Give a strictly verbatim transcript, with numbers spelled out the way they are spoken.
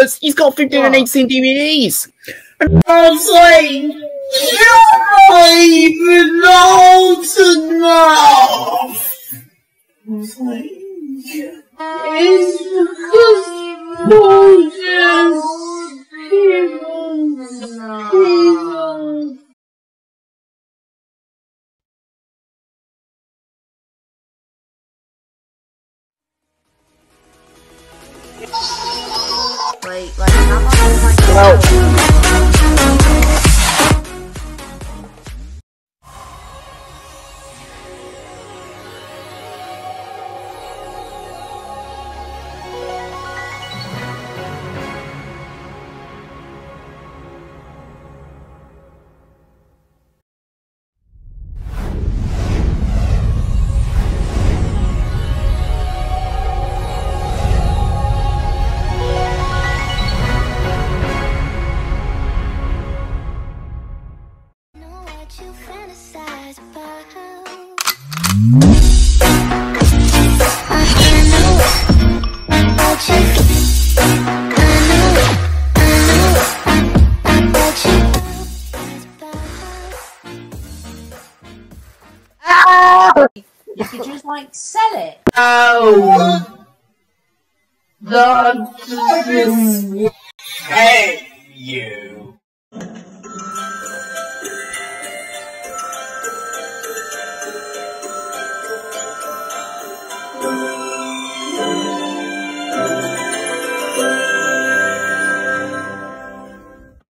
because he's got fifteen what? and eighteen D V Ds. And I was like, you don't even know to know. I was like, it's because gorgeous people, people. Like, like, how much like well, you could just like sell it. Oh, that just hate you.